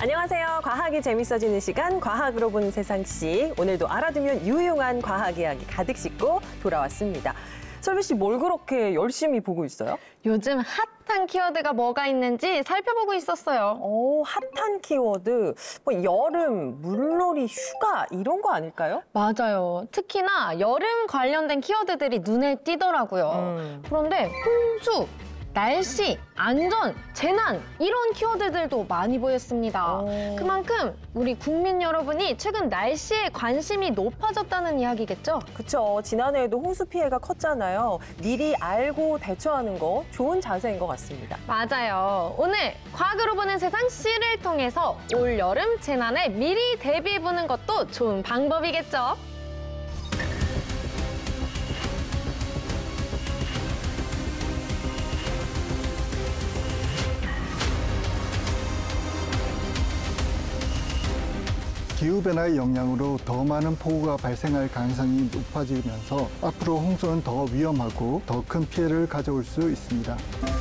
안녕하세요. 과학이 재밌어지는 시간, 과학으로 보는 세상씩. 오늘도 알아두면 유용한 과학 이야기 가득 싣고 돌아왔습니다. 설비 씨, 뭘 그렇게 열심히 보고 있어요? 요즘 핫한 키워드가 뭐가 있는지 살펴보고 있었어요. 오, 핫한 키워드. 뭐 여름, 물놀이, 휴가 이런 거 아닐까요? 맞아요. 특히나 여름 관련된 키워드들이 눈에 띄더라고요. 그런데 홍수, 날씨, 안전, 재난 이런 키워드들도 많이 보였습니다. 그만큼 우리 국민 여러분이 최근 날씨에 관심이 높아졌다는 이야기겠죠? 그쵸. 지난해에도 홍수 피해가 컸잖아요. 미리 알고 대처하는 거 좋은 자세인 것 같습니다. 맞아요. 오늘 과학으로 보는 세상 C를 통해서 올 여름 재난에 미리 대비해보는 것도 좋은 방법이겠죠? 기후변화의 영향으로 더 많은 폭우가 발생할 가능성이 높아지면서 앞으로 홍수는 더 위험하고 더 큰 피해를 가져올 수 있습니다.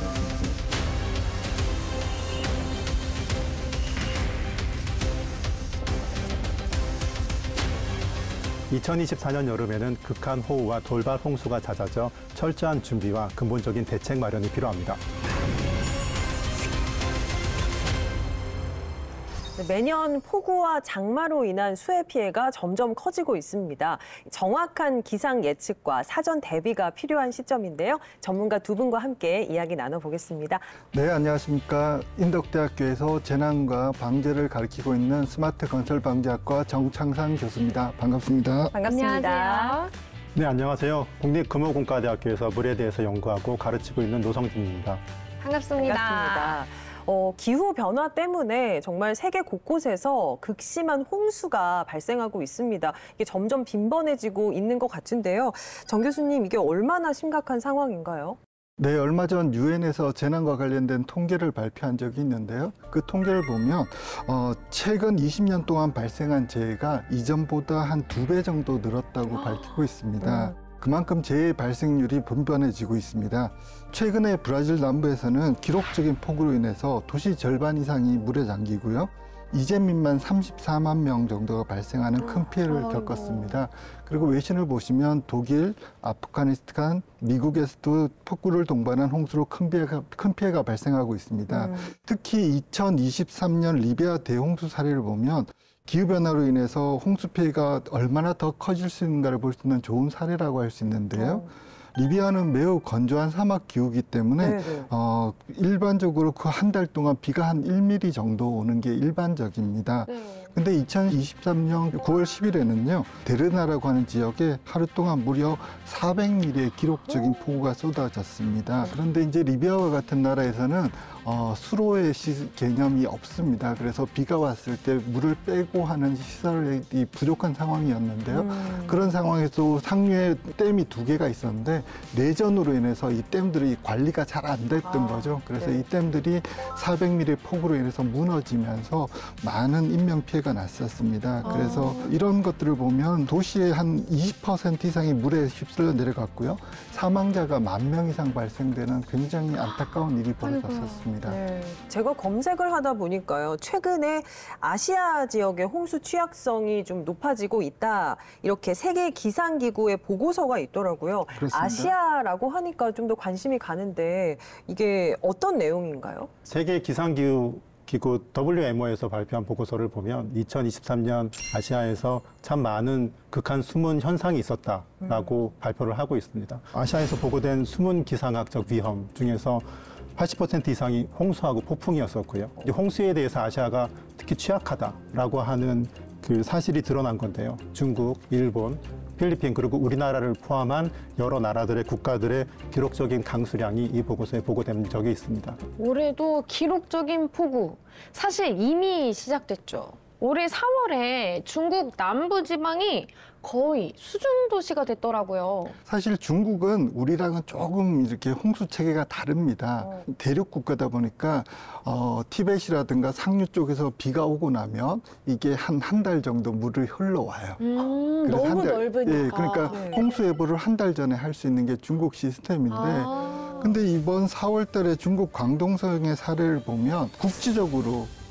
(2024년) 여름에는 극한 호우와 돌발 홍수가 잦아져 철저한 준비와 근본적인 대책 마련이 필요합니다. 매년 폭우와 장마로 인한 수해 피해가 점점 커지고 있습니다. 정확한 기상 예측과 사전 대비가 필요한 시점인데요. 전문가 두 분과 함께 이야기 나눠보겠습니다. 네, 안녕하십니까. 인덕대학교에서 재난과 방재를 가르치고 있는 스마트 건설방재학과 정창산 교수입니다. 반갑습니다. 반갑습니다. 안녕하세요. 네, 안녕하세요. 국립금호공과대학교에서 물에 대해서 연구하고 가르치고 있는 노성진입니다. 반갑습니다. 반갑습니다. 기후 변화 때문에 정말 세계 곳곳에서 극심한 홍수가 발생하고 있습니다. 이게 점점 빈번해지고 있는 것 같은데요. 정 교수님, 이게 얼마나 심각한 상황인가요? 네, 얼마 전 유엔에서 재난과 관련된 통계를 발표한 적이 있는데요. 그 통계를 보면 최근 20년 동안 발생한 재해가 이전보다 한 2배 정도 늘었다고 밝히고 있습니다. 그만큼 재해 발생률이 번번해지고 있습니다. 최근에 브라질 남부에서는 기록적인 폭우로 인해서 도시 절반 이상이 물에 잠기고요. 이재민만 34만 명 정도가 발생하는 큰 피해를 겪었습니다. 그리고 외신을 보시면 독일, 아프가니스탄, 미국에서도 폭우를 동반한 홍수로 큰 피해가 발생하고 있습니다. 특히 2023년 리비아 대홍수 사례를 보면 기후변화로 인해서 홍수 피해가 얼마나 더 커질 수 있는가를 볼 수 있는 좋은 사례라고 할 수 있는데요. 리비아는 매우 건조한 사막 기후이기 때문에 일반적으로 그 한 달 동안 비가 한 1mm 정도 오는 게 일반적입니다. 근데 2023년 9월 10일에는요, 데르나라고 하는 지역에 하루 동안 무려 400mm의 기록적인 폭우가 쏟아졌습니다. 그런데 이제 리비아와 같은 나라에서는 수로의 개념이 없습니다. 그래서 비가 왔을 때 물을 빼고 하는 시설이 부족한 상황이었는데요. 그런 상황에서 상류에 댐이 2개가 있었는데 내전으로 인해서 이 댐들이 관리가 잘 안 됐던 거죠. 그래서 이 댐들이 400mm의 폭우로 인해서 무너지면서 많은 인명 피해가 났었습니다. 그래서 이런 것들을 보면 도시의 한 20% 이상이 물에 휩쓸려 내려갔고요. 사망자가 10,000명 이상 발생되는 굉장히 안타까운 일이 벌어졌었습니다. 네, 제가 검색을 하다 보니까요, 최근에 아시아 지역의 홍수 취약성이 좀 높아지고 있다, 이렇게 세계 기상기구의 보고서가 있더라고요. 그렇습니다. 아시아라고 하니까 좀 더 관심이 가는데 이게 어떤 내용인가요? 세계 기상기구 WMO에서 발표한 보고서를 보면 2023년 아시아에서 참 많은 극한 수문 현상이 있었다라고 발표를 하고 있습니다. 아시아에서 보고된 수문 기상학적 위험 중에서 80% 이상이 홍수하고 폭풍이었었고요. 이제 홍수에 대해서 아시아가 특히 취약하다라고 하는 그 사실이 드러난 건데요. 중국, 일본, 필리핀 그리고 우리나라를 포함한 여러 나라들의 국가들의 기록적인 강수량이 이 보고서에 보고된 적이 있습니다. 올해도 기록적인 폭우, 사실 이미 시작됐죠. 올해 4월에 중국 남부지방이 거의 수중 도시가 됐더라고요. 사실 중국은 우리랑은 조금 이렇게 홍수 체계가 다릅니다. 대륙 국가다 보니까 티벳이라든가 상류 쪽에서 비가 오고 나면 이게 한 달 정도 물을 흘러와요. 그래서 너무 넓으니까. 예, 그러니까 홍수 예보를 한 달 전에 할 수 있는 게 중국 시스템인데 근데 이번 4월 달에 중국 광동성의 사례를 보면 국지적으로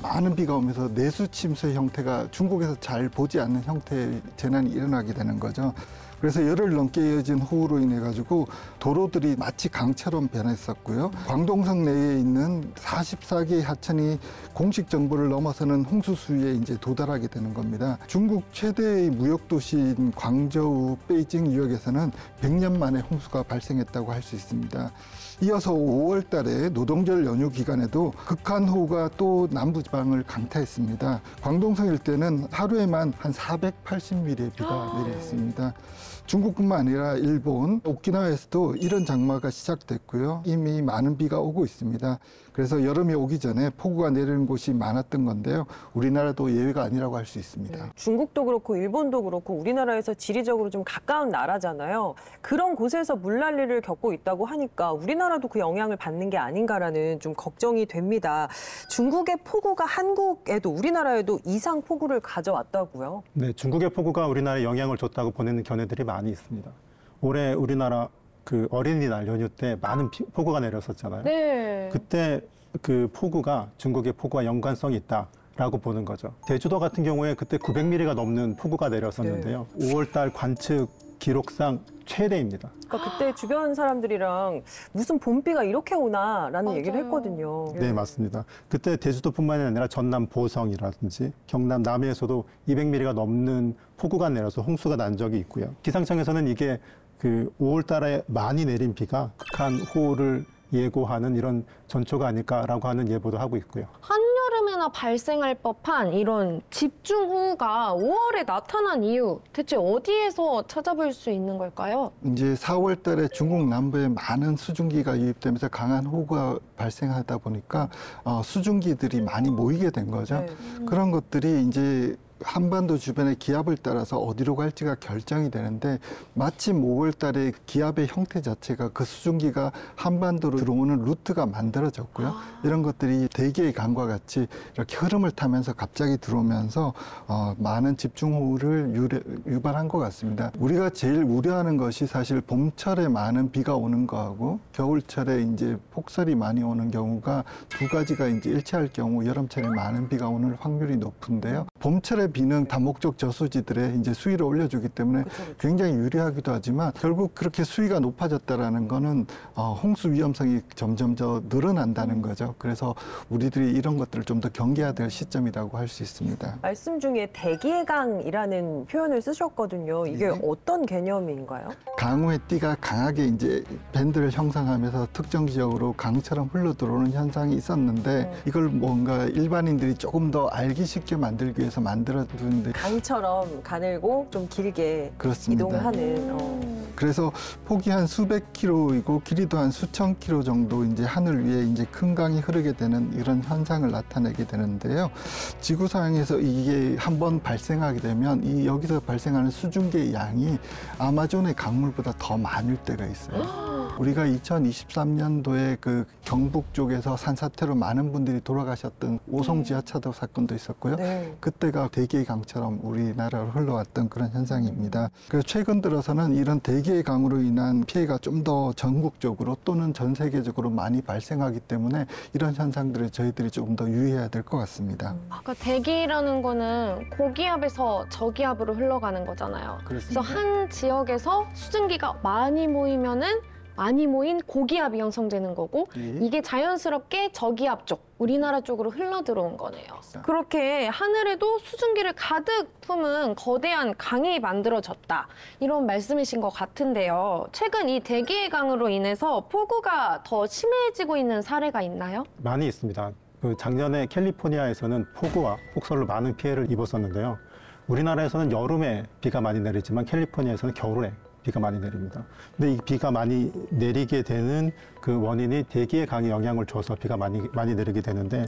많은 비가 오면서 내수 침수 형태가 중국에서 잘 보지 않는 형태의 재난이 일어나게 되는 거죠. 그래서 열흘 넘게 이어진 호우로 인해 가지고 도로들이 마치 강처럼 변했었고요. 광동성 내에 있는 44개의 하천이 공식 정보를 넘어서는 홍수 수위에 이제 도달하게 되는 겁니다. 중국 최대의 무역 도시인 광저우, 베이징 유역에서는 100년 만에 홍수가 발생했다고 할 수 있습니다. 이어서 5월 달에 노동절 연휴 기간에도 극한 호우가 또 남부지방을 강타했습니다. 광동성 일대는 하루에만 한 480mm의 비가 내렸습니다. 중국뿐만 아니라 일본, 오키나와에서도 이런 장마가 시작됐고요. 이미 많은 비가 오고 있습니다. 그래서 여름이 오기 전에 폭우가 내리는 곳이 많았던 건데요. 우리나라도 예외가 아니라고 할 수 있습니다. 중국도 그렇고 일본도 그렇고 우리나라에서 지리적으로 좀 가까운 나라잖아요. 그런 곳에서 물난리를 겪고 있다고 하니까 우리나라도 그 영향을 받는 게 아닌가라는 좀 걱정이 됩니다. 중국의 폭우가 한국에도 우리나라에도 이상 폭우를 가져왔다고요? 네, 중국의 폭우가 우리나라에 영향을 줬다고 보내는 견해들이 많이 있습니다. 올해 우리나라 그 어린이날 연휴 때 많은 폭우가 내렸었잖아요. 네. 그때 그 폭우가 중국의 폭우와 연관성이 있다라고 보는 거죠. 제주도 같은 경우에 그때 900mm가 넘는 폭우가 내렸었는데요. 5월 달 관측 기록상 최대입니다. 그러니까 그때 주변 사람들이랑 무슨 봄비가 이렇게 오나라는 맞아요. 얘기를 했거든요. 네, 맞습니다. 그때 제주도뿐만이 아니라 전남 보성이라든지 경남 남해에서도 200mm가 넘는 폭우가 내려서 홍수가 난 적이 있고요. 기상청에서는 이게 그 5월 달에 많이 내린 비가 극한 호우를 예고하는 이런 전초가 아닐까라고 하는 예보도 하고 있고요. 한여름에나 발생할 법한 이런 집중호우가 5월에 나타난 이유, 대체 어디에서 찾아볼 수 있는 걸까요? 이제 4월 달에 중국 남부에 많은 수증기가 유입되면서 강한 호우가 발생하다 보니까 수증기들이 많이 모이게 된 거죠. 네. 그런 것들이 이제 한반도 주변의 기압을 따라서 어디로 갈지가 결정이 되는데 마침 5월 달에 기압의 형태 자체가 그 수증기가 한반도로 들어오는 루트가 만들어졌고요. 이런 것들이 대기의 강과 같이 이렇게 흐름을 타면서 갑자기 들어오면서 많은 집중호우를 유발한 것 같습니다. 우리가 제일 우려하는 것이 사실 봄철에 많은 비가 오는 거하고 겨울철에 이제 폭설이 많이 오는 경우가 두 가지가 이제 일치할 경우 여름철에 많은 비가 오는 확률이 높은데요. 봄철에 비는 다목적 저수지들의 이제 수위를 올려주기 때문에 굉장히 유리하기도 하지만 결국 그렇게 수위가 높아졌다라는 거는 홍수 위험성이 점점 더 늘어난다는 거죠. 그래서 우리들이 이런 것들을 좀 더 경계해야 될 시점이라고 할 수 있습니다. 말씀 중에 대기해강이라는 표현을 쓰셨거든요. 이게 네. 어떤 개념인가요? 강우의 띠가 강하게 이제 밴드를 형성하면서 특정 지역으로 강처럼 흘러 들어오는 현상이 있었는데 이걸 뭔가 일반인들이 조금 더 알기 쉽게 만들기 위해서 만들어두는데 강처럼 가늘고 좀 길게 그렇습니다. 이동을 하는. 그래서 폭이 한 수백 킬로이고 길이도 한 수천 킬로 정도 이제 하늘 위에 이제 큰 강이 흐르게 되는 이런 현상을 나타내게 되는데요. 지구상에서 이게 한번 발생하게 되면 이 여기서 발생하는 수증기의 양이 아마존의 강물보다 더 많을 때가 있어요. 우리가 2023년도에 그 경북 쪽에서 산사태로 많은 분들이 돌아가셨던 오송 지하차도 사건도 있었고요. 네. 그때가 대기의 강처럼 우리나라로 흘러왔던 그런 현상입니다. 그래서 최근 들어서는 이런 대기의 강으로 인한 피해가 좀 더 전국적으로 또는 전 세계적으로 많이 발생하기 때문에 이런 현상들에 저희들이 조금 더 유의해야 될 것 같습니다. 아까 대기라는 거는 고기압에서 저기압으로 흘러가는 거잖아요. 그렇습니다. 그래서 한 지역에서 수증기가 많이 모이면은 많이 모인 고기압이 형성되는 거고 예. 이게 자연스럽게 저기압 쪽, 우리나라 쪽으로 흘러 들어온 거네요. 그렇게 하늘에도 수증기를 가득 품은 거대한 강이 만들어졌다. 이런 말씀이신 것 같은데요. 최근 이 대기의 강으로 인해서 폭우가 더 심해지고 있는 사례가 있나요? 많이 있습니다. 그 작년에 캘리포니아에서는 폭우와 폭설로 많은 피해를 입었었는데요. 우리나라에서는 여름에 비가 많이 내리지만 캘리포니아에서는 겨울에 비가 많이 내립니다. 근데 이 비가 많이 내리게 되는 그 원인이 대기의 강이 영향을 줘서 비가 많이 내리게 되는데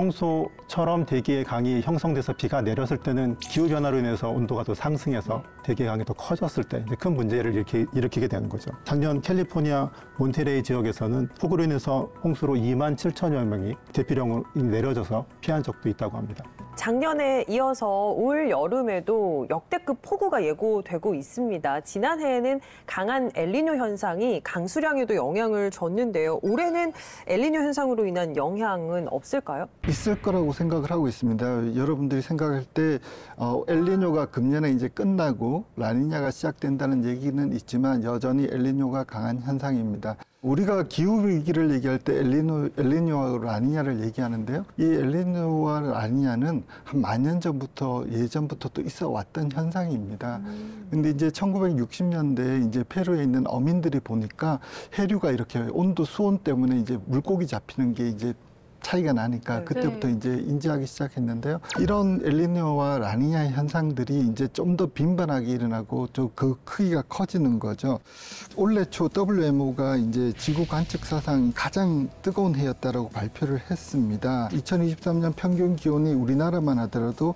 평소처럼 대기의 강이 형성돼서 비가 내렸을 때는 기후변화로 인해서 온도가 더 상승해서 대기의 강이 더 커졌을 때 이제 큰 문제를 일으키게 되는 거죠. 작년 캘리포니아 몬테레이 지역에서는 폭우로 인해서 홍수로 27,000여 명이 대피령이 내려져서 피한 적도 있다고 합니다. 작년에 이어서 올 여름에도 역대급 폭우가 예고되고 있습니다. 지난해에는 강한 엘니뇨 현상이 강수량에도 영향을 줬는데요. 올해는 엘니뇨 현상으로 인한 영향은 없을까요? 있을 거라고 생각을 하고 있습니다. 여러분들이 생각할 때 엘니뇨가 금년에 이제 끝나고 라니냐가 시작된다는 얘기는 있지만 여전히 엘니뇨가 강한 현상입니다. 우리가 기후위기를 얘기할 때 엘니뇨와 라니냐를 얘기하는데요. 이 엘니뇨와 라니냐는 한 만 년 전부터 예전부터 또 있어 왔던 현상입니다. 근데 이제 1960년대에 이제 페루에 있는 어민들이 보니까 해류가 이렇게 온도 수온 때문에 이제 물고기 잡히는 게 이제 차이가 나니까 그때부터 이제 인지하기 시작했는데요. 이런 엘니뇨와 라니냐 현상들이 이제 좀 더 빈번하게 일어나고 좀 그 크기가 커지는 거죠. 올해 초 WMO가 이제 지구 관측 사상 가장 뜨거운 해였다라고 발표를 했습니다. 2023년 평균 기온이 우리나라만 하더라도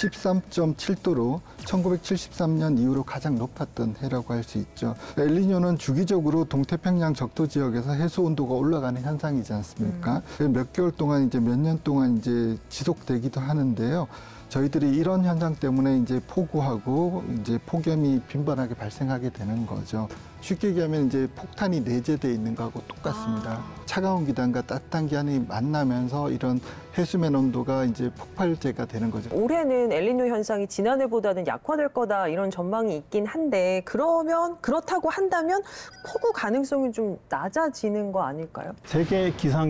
13.7도로 1973년 이후로 가장 높았던 해라고 할 수 있죠. 엘니뇨는 주기적으로 동태평양 적도 지역에서 해수 온도가 올라가는 현상이지 않습니까? 몇 개월 동안 이제 몇 년 동안 이제 지속되기도 하는데요. 저희들이 이런 현상 때문에 이제 폭우하고 이제 폭염이 빈번하게 발생하게 되는 거죠. 쉽게 얘기하면 이제 폭탄이 내재되어 있는 거하고 똑같습니다. 차가운 기단과 따뜻한 기단이 만나면서 이런 해수면 온도가 이제 폭발제가 되는 거죠. 올해는 엘니뇨 현상이 지난해보다는 약화될 거다 이런 전망이 있긴 한데 그렇다고 한다면 폭우 가능성이 좀 낮아지는 거 아닐까요? 세계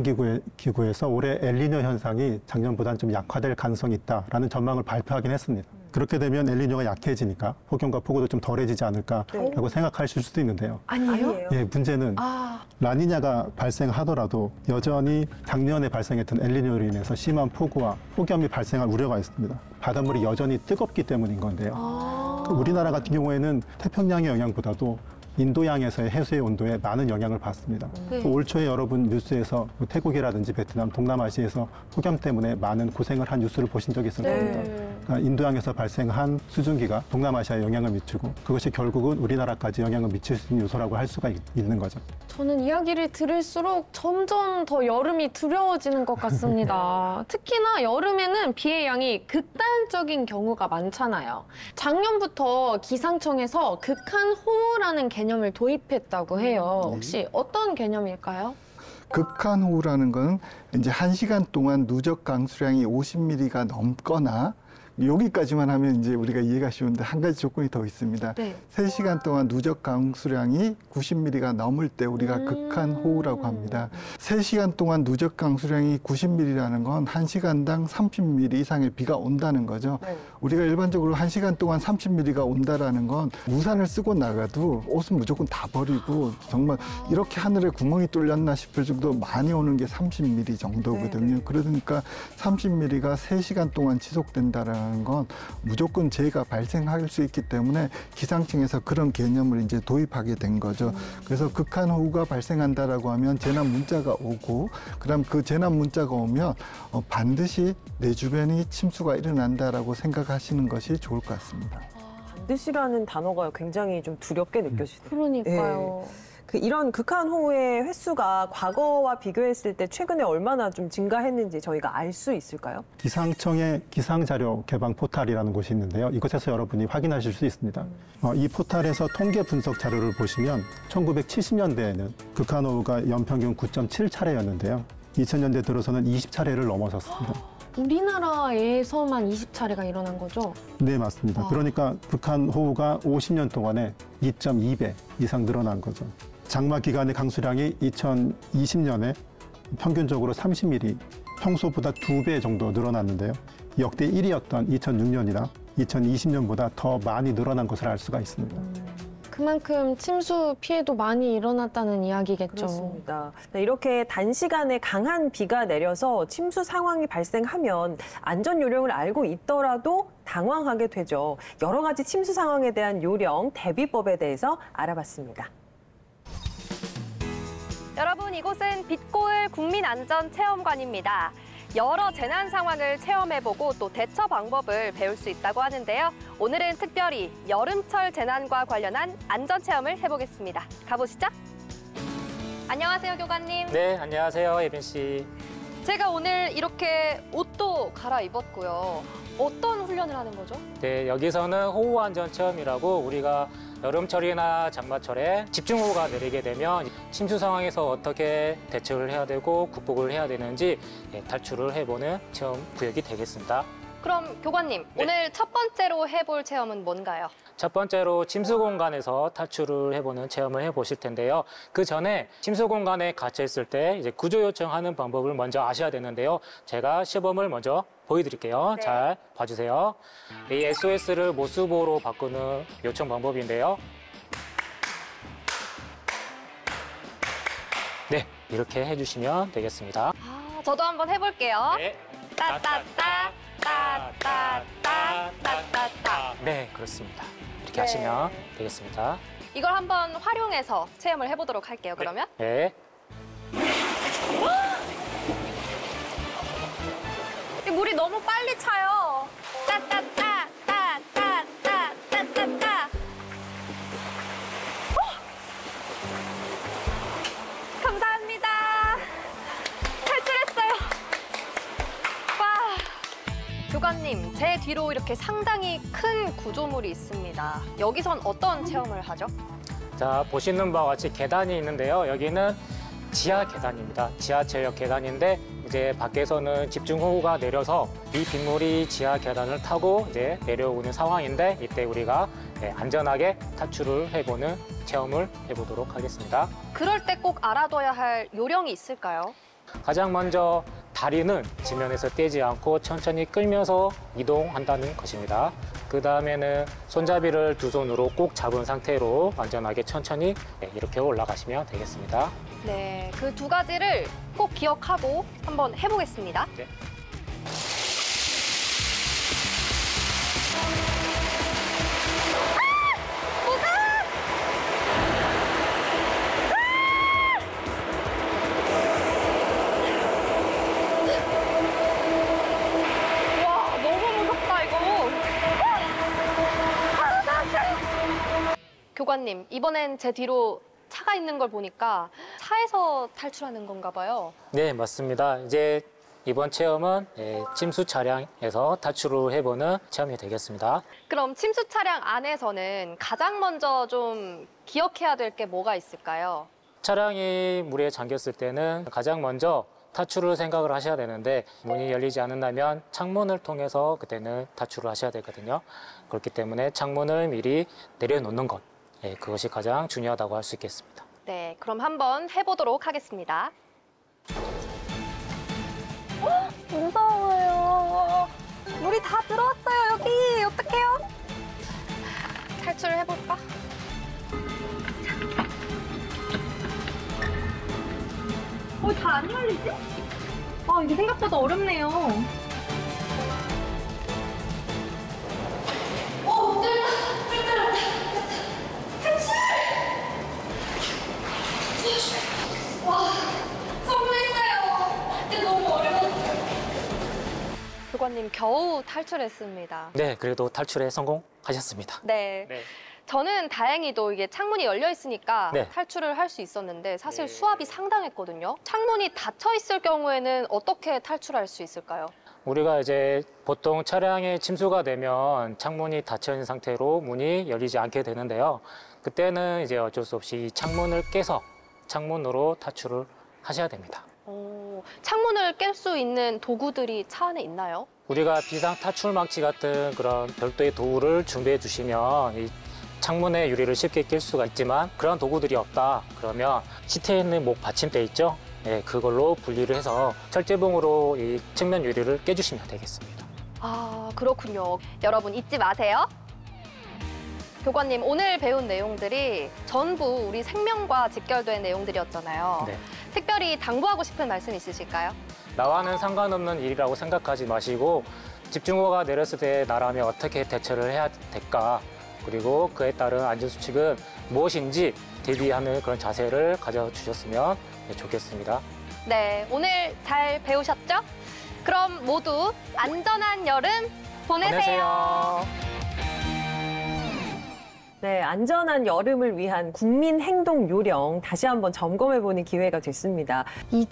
기상기구에서 올해 엘니뇨 현상이 작년보다는 좀 약화될 가능성이 있다라는 전망을 발표하긴 했습니다. 그렇게 되면 엘니뇨가 약해지니까 폭염과 폭우도 좀 덜해지지 않을까라고 생각하실 수도 있는데요. 아니에요? 예, 문제는 라니냐가 발생하더라도 여전히 작년에 발생했던 엘니뇨로 인해서 심한 폭우와 폭염이 발생할 우려가 있습니다. 바닷물이 여전히 뜨겁기 때문인 건데요. 우리나라 같은 경우에는 태평양의 영향보다도 인도양에서의 해수의 온도에 많은 영향을 받습니다. 올 초에 여러분 뉴스에서 태국이라든지 베트남, 동남아시아에서 폭염 때문에 많은 고생을 한 뉴스를 보신 적이 있을 겁니다. 그러니까 인도양에서 발생한 수증기가 동남아시아에 영향을 미치고 그것이 결국은 우리나라까지 영향을 미칠 수 있는 요소라고 할 수가 있는 거죠. 저는 이야기를 들을수록 점점 더 여름이 두려워지는 것 같습니다. 특히나 여름에는 비의 양이 극단적인 경우가 많잖아요. 작년부터 기상청에서 극한호우라는 개념을 도입했다고 해요. 혹시 어떤 개념일까요? 극한호우라는 건 이제 1시간 동안 누적 강수량이 50mm가 넘거나 여기까지만 하면 이제 우리가 이해가 쉬운데 한 가지 조건이 더 있습니다. 3시간 동안 누적 강수량이 90mm가 넘을 때 우리가 극한호우라고 합니다. 3시간 동안 누적 강수량이 90mm라는 건 1시간당 30mm 이상의 비가 온다는 거죠. 우리가 일반적으로 1시간 동안 30mm가 온다라는 건 우산을 쓰고 나가도 옷은 무조건 다 버리고 정말 이렇게 하늘에 구멍이 뚫렸나 싶을 정도 많이 오는 게 30mm 정도거든요. 그러니까 30mm가 3시간 동안 지속된다라는 건 무조건 재해가 발생할 수 있기 때문에 기상청에서 그런 개념을 이제 도입하게 된 거죠. 그래서 극한호우가 발생한다라고 하면 재난 문자가 오고 그다음 그 재난 문자가 오면 반드시 내 주변이 침수가 일어난다라고 생각하시는 것이 좋을 것 같습니다. 반드시라는 단어가 굉장히 좀 두렵게 느껴지네요. 그러니까요. 이런 극한호우의 횟수가 과거와 비교했을 때 최근에 얼마나 좀 증가했는지 저희가 알 수 있을까요? 기상청의 기상자료 개방 포탈이라는 곳이 있는데요. 이곳에서 여러분이 확인하실 수 있습니다. 이 포탈에서 통계 분석 자료를 보시면 1970년대에는 극한호우가 연평균 9.7차례였는데요. 2000년대 들어서는 20차례를 넘어섰습니다. 우리나라에서만 20차례가 일어난 거죠? 네, 맞습니다. 그러니까 극한호우가 50년 동안에 2.2배 이상 늘어난 거죠. 장마 기간의 강수량이 2020년에 평균적으로 30mm, 평소보다 2배 정도 늘어났는데요. 역대 1위였던 2006년이나 2020년보다 더 많이 늘어난 것을 알 수가 있습니다. 그만큼 침수 피해도 많이 일어났다는 이야기겠죠. 그렇습니다. 이렇게 단시간에 강한 비가 내려서 침수 상황이 발생하면 안전 요령을 알고 있더라도 당황하게 되죠. 여러 가지 침수 상황에 대한 요령, 대비법에 대해서 알아봤습니다. 여러분, 이곳은 빛고을 국민안전체험관입니다. 여러 재난 상황을 체험해보고 또 대처 방법을 배울 수 있다고 하는데요. 오늘은 특별히 여름철 재난과 관련한 안전체험을 해보겠습니다. 가보시죠. 안녕하세요, 교관님. 네, 안녕하세요, 예빈 씨. 제가 오늘 이렇게 옷도 갈아입었고요. 어떤 훈련을 하는 거죠? 네, 여기서는 호우 안전 체험이라고 우리가 여름철이나 장마철에 집중호우가 내리게 되면 침수 상황에서 어떻게 대처를 해야 되고 극복을 해야 되는지 탈출을 해보는 체험 구역이 되겠습니다. 그럼 교관님, 네. 오늘 첫 번째로 해볼 체험은 뭔가요? 첫 번째로 침수 공간에서 탈출을 해보는 체험을 해보실 텐데요. 그 전에 침수 공간에 갇혀 있을 때 이제 구조 요청하는 방법을 먼저 아셔야 되는데요. 제가 시범을 먼저 보여드릴게요. 네. 잘 봐주세요. 이 SOS를 모수보로 바꾸는 요청 방법인데요. 네, 이렇게 해주시면 되겠습니다. 아, 저도 한번 해볼게요. 네. 따따따, 따따따, 따따따. 네, 그렇습니다. 이렇게 네. 하시면 되겠습니다. 이걸 한번 활용해서 체험을 해보도록 할게요, 그러면. 네. 이 물이 너무 빨리 차요. 따따따, 따따따, 따따따. 감사합니다. 탈출했어요. 와. 교관님, 제 뒤로 이렇게 상당히 큰 구조물이 있습니다. 여기선 어떤 체험을 하죠? 자, 보시는 바와 같이 계단이 있는데요. 여기는 지하 계단입니다. 지하철역 계단인데 이제 밖에서는 집중호우가 내려서 이 빗물이 지하 계단을 타고 이제 내려오는 상황인데 이때 우리가 안전하게 탈출을 해보는 체험을 해보도록 하겠습니다. 그럴 때 꼭 알아둬야 할 요령이 있을까요? 가장 먼저 다리는 지면에서 떼지 않고 천천히 끌면서 이동한다는 것입니다. 그 다음에는 손잡이를 두 손으로 꼭 잡은 상태로 안전하게 천천히 이렇게 올라가시면 되겠습니다. 네, 그 두 가지를 꼭 기억하고 한번 해보겠습니다. 네. 와, 너무 무섭다, 이거. 교관님, 이번엔 제 뒤로 차가 있는 걸 보니까 차에서 탈출하는 건가 봐요. 네, 맞습니다. 이제 이번 체험은 침수 차량에서 탈출을 해보는 체험이 되겠습니다. 그럼 침수 차량 안에서는 가장 먼저 좀 기억해야 될 게 뭐가 있을까요? 차량이 물에 잠겼을 때는 가장 먼저 탈출을 생각을 하셔야 되는데 문이 열리지 않는다면 창문을 통해서 그때는 탈출을 하셔야 되거든요. 그렇기 때문에 창문을 미리 내려놓는 것, 그것이 가장 중요하다고 할 수 있겠습니다. 네, 그럼 한번 해보도록 하겠습니다. 무서워요. 물이 다 들어왔어요, 여기. 어떡해요? 탈출을 해볼까? 다 안 열리지? 아, 이게 생각보다 어렵네요. 교관님, 겨우 탈출했습니다. 네, 그래도 탈출에 성공하셨습니다. 네. 네. 저는 다행히도 이게 창문이 열려 있으니까 네. 탈출을 할 수 있었는데 사실 네. 수압이 상당했거든요. 창문이 닫혀 있을 경우에는 어떻게 탈출할 수 있을까요? 우리가 이제 보통 차량에 침수가 되면 창문이 닫혀 있는 상태로 문이 열리지 않게 되는데요. 그때는 이제 어쩔 수 없이 창문을 깨서 창문으로 탈출을 하셔야 됩니다. 창문을 깰 수 있는 도구들이 차 안에 있나요? 우리가 비상 탈출망치 같은 그런 별도의 도구를 준비해 주시면 이 창문의 유리를 쉽게 깰 수가 있지만 그런 도구들이 없다 그러면 시트에 있는 목 받침대 있죠? 네, 그걸로 분리를 해서 철제봉으로 이 측면 유리를 깨주시면 되겠습니다. 아, 그렇군요. 여러분 잊지 마세요. 교관님, 오늘 배운 내용들이 전부 우리 생명과 직결된 내용들이었잖아요. 네. 특별히 당부하고 싶은 말씀 있으실까요? 나와는 상관없는 일이라고 생각하지 마시고 집중호우가 내렸을 때 나라면 어떻게 대처를 해야 될까 그리고 그에 따른 안전수칙은 무엇인지 대비하는 그런 자세를 가져주셨으면 좋겠습니다. 네, 오늘 잘 배우셨죠? 그럼 모두 안전한 여름 보내세요. 네, 안전한 여름을 위한 국민 행동 요령 다시 한번 점검해보는 기회가 됐습니다.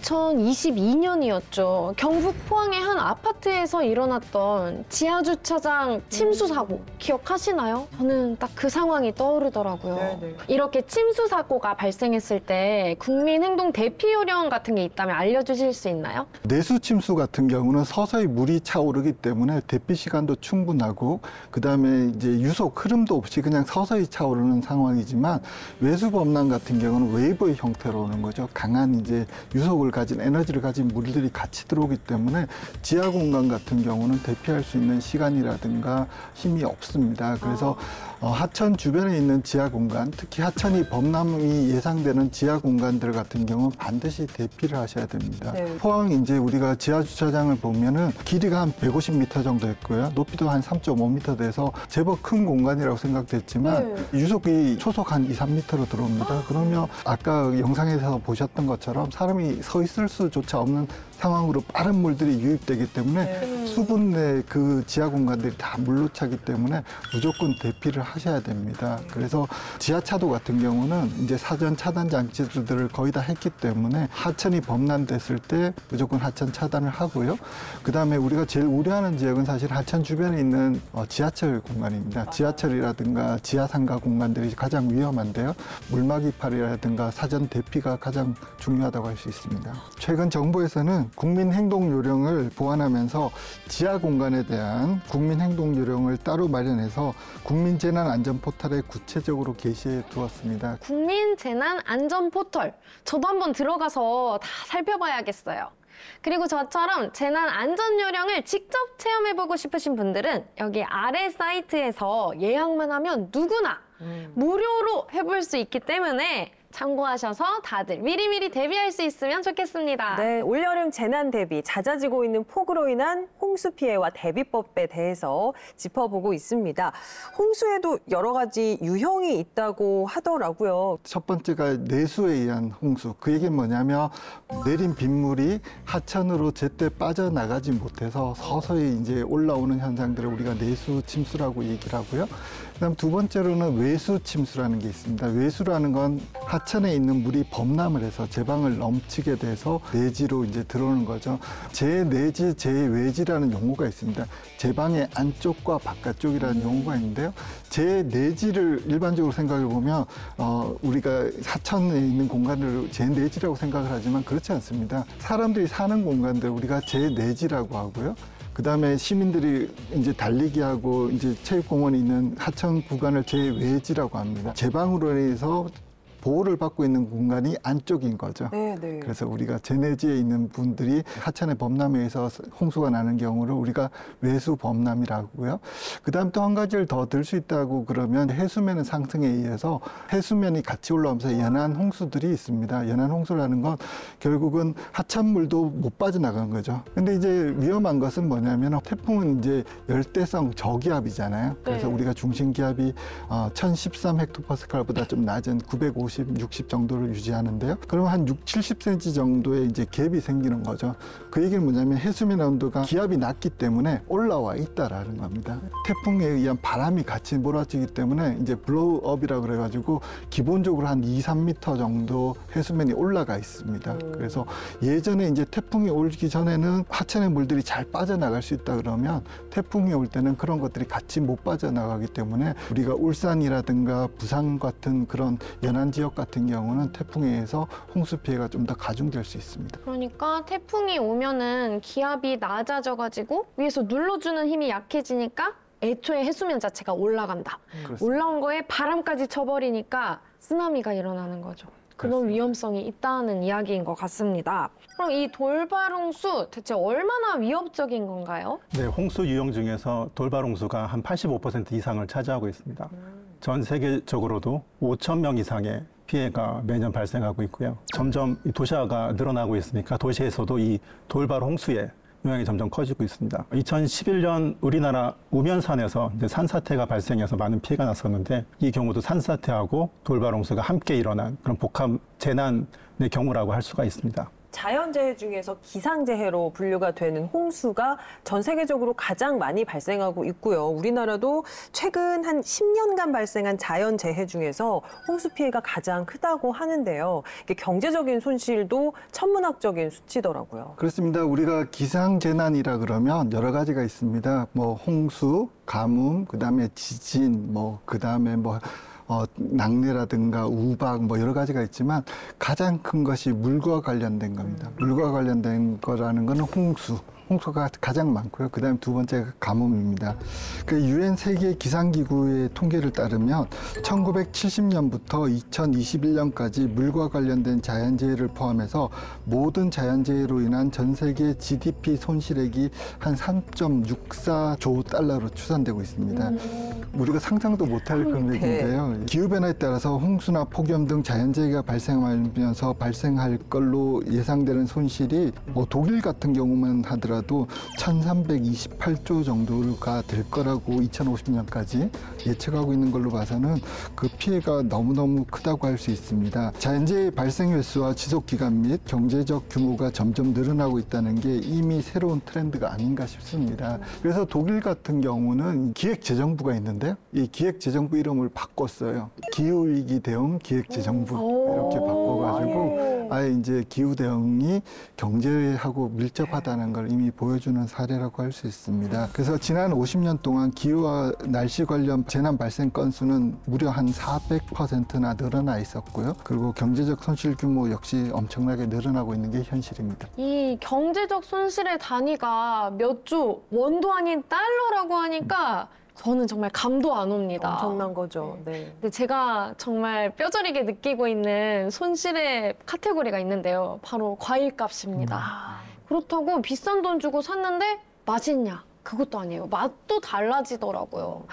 2022년이었죠. 경북 포항의 한 아파트에서 일어났던 지하주차장 침수 사고 기억하시나요? 저는 딱 그 상황이 떠오르더라고요. 네네. 이렇게 침수 사고가 발생했을 때 국민 행동 대피 요령 같은 게 있다면 알려주실 수 있나요? 내수 침수 같은 경우는 서서히 물이 차오르기 때문에 대피 시간도 충분하고 그다음에 이제 유속 흐름도 없이 그냥 서서히 차오르는 상황이지만 외수 범람 같은 경우는 웨이브의 형태로 오는 거죠. 강한 이제 유속을 가진 에너지를 가진 물들이 같이 들어오기 때문에 지하 공간 같은 경우는 대피할 수 있는 시간이라든가 힘이 없습니다. 그래서 하천 주변에 있는 지하 공간, 특히 하천이 범람이 예상되는 지하 공간들 같은 경우는 반드시 대피를 하셔야 됩니다. 네. 포항 이제 우리가 지하 주차장을 보면은 길이가 한 150m 정도 있고요. 높이도 한 3.5m 돼서 제법 큰 공간이라고 생각됐지만 유속이 초속 한 2, 3m로 들어옵니다. 그러면 아까 영상에서 보셨던 것처럼 사람이 서 있을 수조차 없는 상황으로 빠른 물들이 유입되기 때문에 수분 내 그 지하 공간들이 다 물로 차기 때문에 무조건 대피를 하셔야 됩니다. 그래서 지하차도 같은 경우는 이제 사전 차단 장치들을 거의 다 했기 때문에 하천이 범람됐을 때 무조건 하천 차단을 하고요. 그다음에 우리가 제일 우려하는 지역은 사실 하천 주변에 있는 지하철 공간입니다. 지하철이라든가 지하상가 공간들이 가장 위험한데요. 물막이팔이라든가 사전 대피가 가장 중요하다고 할 수 있습니다. 최근 정부에서는 국민 행동 요령을 보완하면서 지하 공간에 대한 국민 행동 요령을 따로 마련해서 국민 재난 안전 포털에 구체적으로 게시해 두었습니다. 국민 재난 안전 포털. 저도 한번 들어가서 다 살펴봐야겠어요. 그리고 저처럼 재난 안전 요령을 직접 체험해보고 싶으신 분들은 여기 아래 사이트에서 예약만 하면 누구나 무료로 해볼 수 있기 때문에 참고하셔서 다들 미리미리 대비할 수 있으면 좋겠습니다. 네, 올여름 재난 대비, 잦아지고 있는 폭우로 인한 홍수 피해와 대비법에 대해서 짚어보고 있습니다. 홍수에도 여러 가지 유형이 있다고 하더라고요. 첫 번째가 내수에 의한 홍수. 그 얘기는 뭐냐면 내린 빗물이 하천으로 제때 빠져나가지 못해서 서서히 이제 올라오는 현상들을 우리가 내수 침수라고 얘기를 하고요. 그다음 두 번째로는 외수 침수라는 게 있습니다. 외수라는 건 하천에 있는 물이 범람을 해서 제방을 넘치게 돼서 내지로 이제 들어오는 거죠. 제내지, 제외지라는 용어가 있습니다. 제방의 안쪽과 바깥쪽이라는 용어가 있는데요. 제내지를 일반적으로 생각해 보면 우리가 하천에 있는 공간을 제내지라고 생각을 하지만 그렇지 않습니다. 사람들이 사는 공간들 우리가 제내지라고 하고요. 그다음에 시민들이 이제 달리기 하고 이제 체육공원이 있는 하천 구간을 제외지라고 합니다. 제방으로 인해서 보호를 받고 있는 공간이 안쪽인 거죠. 네, 네. 그래서 우리가 제내지에 있는 분들이 하천의 범람에 의해서 홍수가 나는 경우를 우리가 외수 범람이라고 하고요. 그다음 또 한 가지를 더 들 수 있다고 그러면 해수면 상승에 의해서 해수면이 같이 올라오면서 연안 홍수들이 있습니다. 연안 홍수라는 건 결국은 하천물도 못 빠져나간 거죠. 근데 이제 위험한 것은 뭐냐면 태풍은 이제 열대성 저기압이잖아요. 그래서 네. 우리가 중심 기압이 1013 헥토파스칼보다 좀 낮은 950 60 정도를 유지하는데요. 그러면 한 6, 70cm 정도의 이제 갭이 생기는 거죠. 그 얘기는 뭐냐면 해수면 온도가 기압이 낮기 때문에 올라와 있다라는 겁니다. 태풍에 의한 바람이 같이 몰아치기 때문에 이제 블로우업이라고 그래가지고 기본적으로 한 2, 3m 정도 해수면이 올라가 있습니다. 그래서 예전에 이제 태풍이 오기 전에는 하천의 물들이 잘 빠져나갈 수 있다 그러면 태풍이 올 때는 그런 것들이 같이 못 빠져나가기 때문에 우리가 울산이라든가 부산 같은 그런 연안 지역 같은 경우는 태풍에 의해서 홍수 피해가 좀 더 가중될 수 있습니다. 그러니까 태풍이 오면은 기압이 낮아져가지고 위에서 눌러주는 힘이 약해지니까 애초에 해수면 자체가 올라간다. 그렇습니다. 올라온 거에 바람까지 쳐버리니까 쓰나미가 일어나는 거죠. 그런 그렇습니다. 위험성이 있다는 이야기인 것 같습니다. 그럼 이 돌발 홍수 대체 얼마나 위협적인 건가요? 네, 홍수 유형 중에서 돌발 홍수가 한 85% 이상을 차지하고 있습니다. 전 세계적으로도 5천 명 이상의 피해가 매년 발생하고 있고요. 점점 이 도시화가 늘어나고 있으니까 도시에서도 이 돌발 홍수의 영향이 점점 커지고 있습니다. 2011년 우리나라 우면산에서 이제 산사태가 발생해서 많은 피해가 났었는데 이 경우도 산사태하고 돌발 홍수가 함께 일어난 그런 복합 재난의 경우라고 할 수가 있습니다. 자연재해 중에서 기상재해로 분류가 되는 홍수가 전 세계적으로 가장 많이 발생하고 있고요. 우리나라도 최근 한 10년간 발생한 자연재해 중에서 홍수 피해가 가장 크다고 하는데요. 이게 경제적인 손실도 천문학적인 수치더라고요. 그렇습니다. 우리가 기상재난이라 그러면 여러 가지가 있습니다. 뭐 홍수, 가뭄, 그다음에 지진, 그다음에 낙뢰라든가 우박 여러 가지가 있지만 가장 큰 것이 물과 관련된 겁니다. 물과 관련된 거라는 거는 홍수가 가장 많고요. 그다음에 두 번째가 가뭄입니다. 그 유엔 세계 기상기구의 통계를 따르면 1970년부터 2021년까지 물과 관련된 자연재해를 포함해서 모든 자연재해로 인한 전 세계 GDP 손실액이 한 3.64조 달러로 추산되고 있습니다. 우리가 상상도 못할 금액인데요. 기후변화에 따라서 홍수나 폭염 등 자연재해가 발생하면서 발생할 걸로 예상되는 손실이 독일 같은 경우만 하더라도 1328조 정도가 될 거라고 2050년까지 예측하고 있는 걸로 봐서는 그 피해가 너무너무 크다고 할 수 있습니다. 자연재해 발생 횟수와 지속 기간 및 경제적 규모가 점점 늘어나고 있다는 게 이미 새로운 트렌드가 아닌가 싶습니다. 그래서 독일 같은 경우는 기획재정부가 있는데요. 이 기획재정부 이름을 바꿨어요. 기후위기 대응 기획재정부 이렇게 바꿔가지고 아예 이제 기후 대응이 경제하고 밀접하다는 걸 이미 보여주는 사례라고 할 수 있습니다. 그래서 지난 50년 동안 기후와 날씨 관련 재난 발생 건수는 무려 한 400%나 늘어나 있었고요. 그리고 경제적 손실 규모 역시 엄청나게 늘어나고 있는 게 현실입니다. 이 경제적 손실의 단위가 몇 조, 원도 아닌 달러라고 하니까 저는 정말 감도 안 옵니다. 엄청난 거죠. 네. 근데 제가 정말 뼈저리게 느끼고 있는 손실의 카테고리가 있는데요. 바로 과일값입니다. 그렇다고 비싼 돈 주고 샀는데 맛있냐? 그것도 아니에요. 맛도 달라지더라고요.